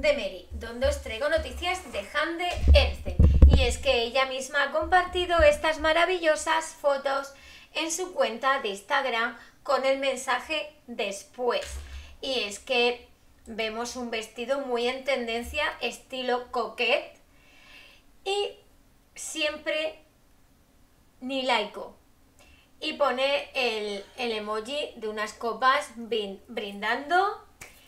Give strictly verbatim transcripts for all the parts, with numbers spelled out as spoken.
de Mary, donde os traigo noticias de Hande Erzel. Y es que ella misma ha compartido estas maravillosas fotos en su cuenta de Instagram con el mensaje después. Y es que vemos un vestido muy en tendencia, estilo coquette, y siempre ni laico. Y pone el, el emoji de unas copas brindando.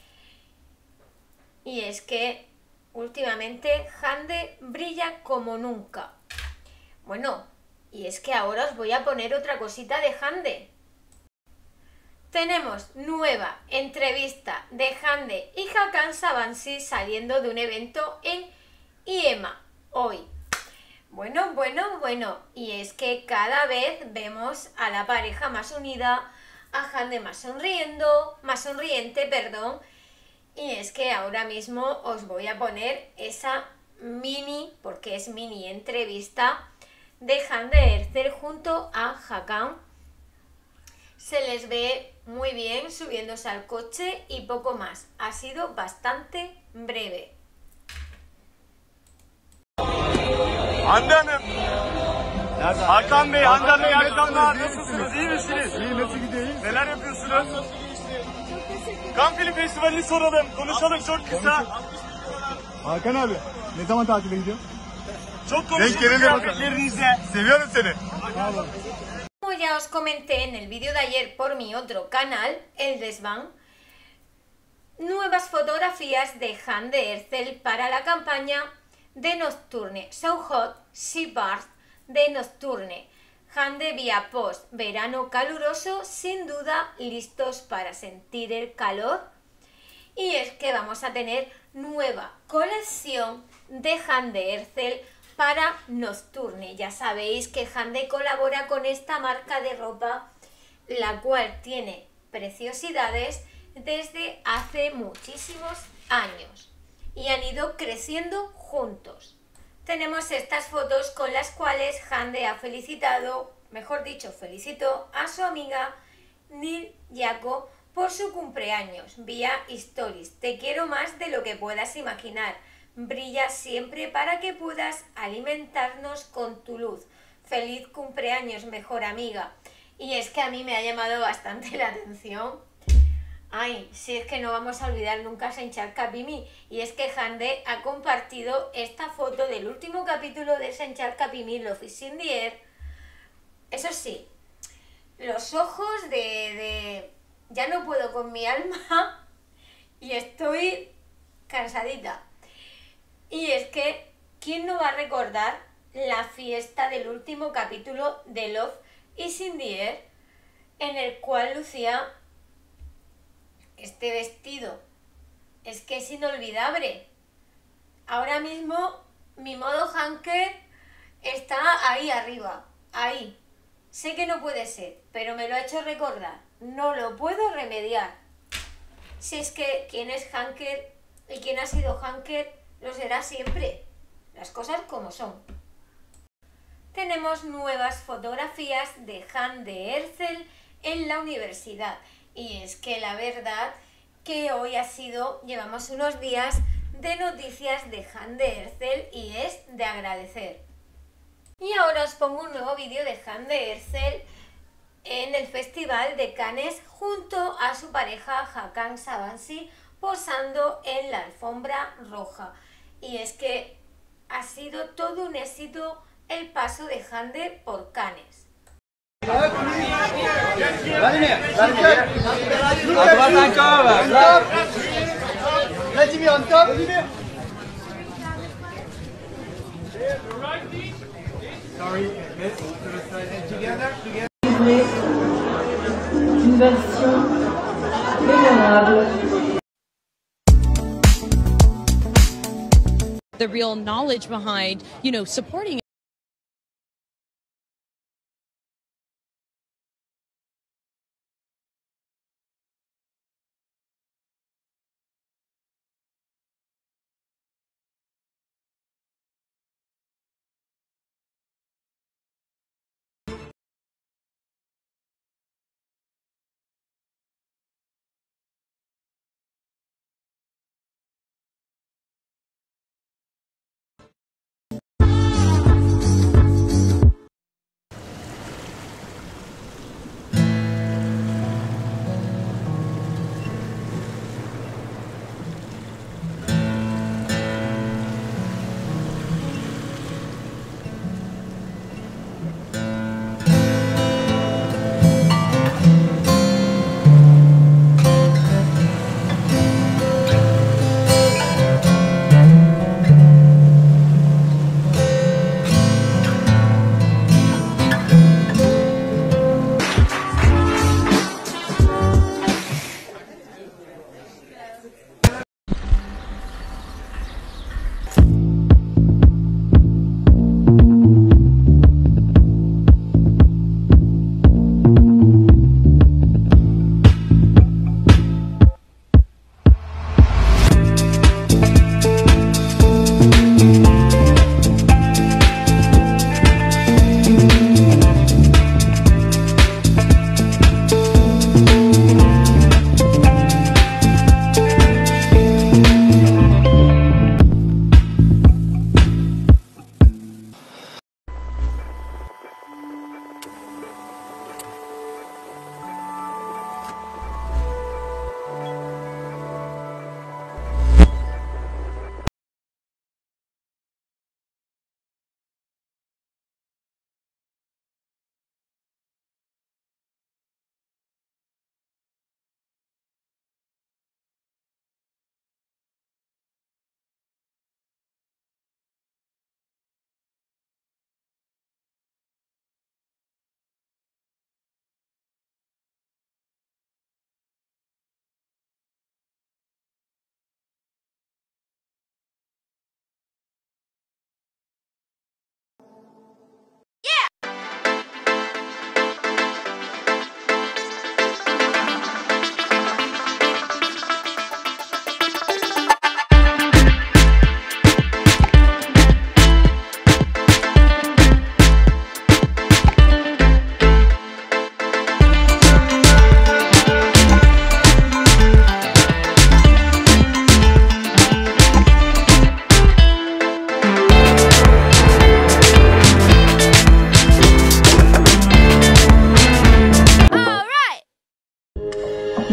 Y es que últimamente Hande brilla como nunca. Bueno, y es que ahora os voy a poner otra cosita de Hande. Tenemos nueva entrevista de Hande y Hakan Sabancı saliendo de un evento en I E M A hoy. Bueno, bueno, bueno, y es que cada vez vemos a la pareja más unida, a Hande más sonriendo, más sonriente, perdón, y es que ahora mismo os voy a poner esa mini, porque es mini entrevista, de Hande Erzel junto a Hakan. Se les ve muy bien subiéndose al coche y poco más. Ha sido bastante breve. Hande Hanım. Hakan Bey, Hande Hanım, iyi akşamlar. Nasılsınız? İyi misiniz? İyi, nasıl gidiyor? Neler yapıyorsunuz? Cannes Film Festivali'ni soralım, konuşalım çok kısa. Hakan abi, ne zaman tatile gidiyor? Çok konuştuk kıyafetlerinizle. Seviyorum seni. Como ya os comenté en el vídeo de ayer por mi otro canal, El Desván, nuevas fotografías de Hande Erzel para la campaña de Nocturne, So Hot, She Burns de Nocturne. Hande vía post, verano caluroso, sin duda listos para sentir el calor. Y es que vamos a tener nueva colección de Hande Erzel para Nocturne. Ya sabéis que Hande colabora con esta marca de ropa, la cual tiene preciosidades desde hace muchísimos años y han ido creciendo juntos. Tenemos estas fotos con las cuales Hande ha felicitado, mejor dicho, felicitó a su amiga Nil Yaco por su cumpleaños vía Stories. Te quiero más de lo que puedas imaginar. Brilla siempre para que puedas alimentarnos con tu luz. Feliz cumpleaños, mejor amiga. Y es que a mí me ha llamado bastante la atención. Ay, si es que no vamos a olvidar nunca a Senchar Capimi. Y es que Hande ha compartido esta foto del último capítulo de Senchar Capimi, Love is in the Air. Eso sí, los ojos de, de... ya no puedo con mi alma y estoy cansadita. Y es que, ¿quién no va a recordar la fiesta del último capítulo de Love is in the Air, en el cual lucía este vestido? Es que es inolvidable. Ahora mismo mi modo Hanker está ahí arriba, ahí. Sé que no puede ser, pero me lo ha hecho recordar. No lo puedo remediar. Si es que quien es Hanker y quien ha sido Hanker lo será siempre. Las cosas como son. Tenemos nuevas fotografías de Hande Erzel en la universidad. Y es que la verdad que hoy ha sido, llevamos unos días de noticias de Hande Erzel y es de agradecer. Y ahora os pongo un nuevo vídeo de Hande Erzel en el Festival de Cannes junto a su pareja Hakan Sabancı posando en la alfombra roja. Y es que ha sido todo un éxito el paso de Hande por Cannes. Une version mémorable. The real knowledge behind, you know, supporting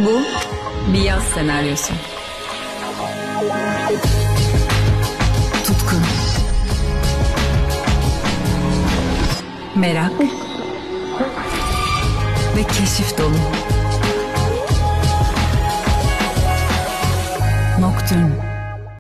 Bu bir yaz senaryosu. Tutku, merak ve keşif dolu. Nocturne.